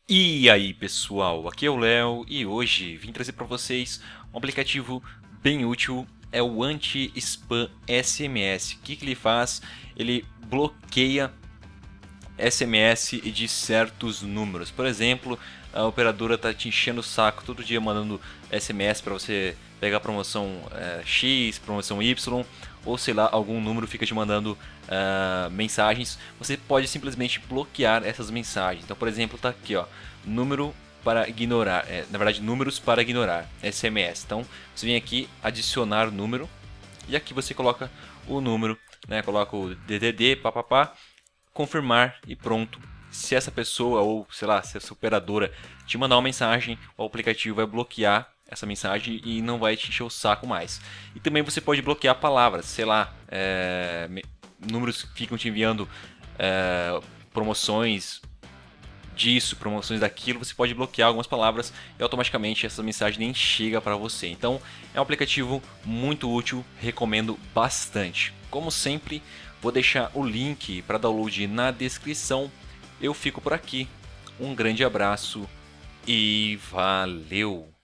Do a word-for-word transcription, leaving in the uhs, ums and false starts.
E aí pessoal, aqui é o Léo e hoje vim trazer para vocês um aplicativo bem útil, é o Anti-Spam S M S. O que, que ele faz? Ele bloqueia S M S de certos números. Por exemplo, a operadora está te enchendo o saco todo dia mandando S M S para você pegar promoção é, X, promoção Y, ou sei lá, algum número fica te mandando uh, mensagens. Você pode simplesmente bloquear essas mensagens. Então, por exemplo, tá aqui, ó, número para ignorar, é, na verdade, números para ignorar, S M S. Então, você vem aqui adicionar número e aqui você coloca o número, né? Coloca o D D D, papapá, confirmar e pronto. Se essa pessoa ou, sei lá, se essa operadora te mandar uma mensagem, o aplicativo vai bloquear essa mensagem e não vai te encher o saco mais. E também você pode bloquear palavras, sei lá, é, números que ficam te enviando é, promoções disso, promoções daquilo, você pode bloquear algumas palavras e automaticamente essa mensagem nem chega para você. Então é um aplicativo muito útil, recomendo bastante. Como sempre, vou deixar o link para download na descrição. Eu fico por aqui, um grande abraço e valeu!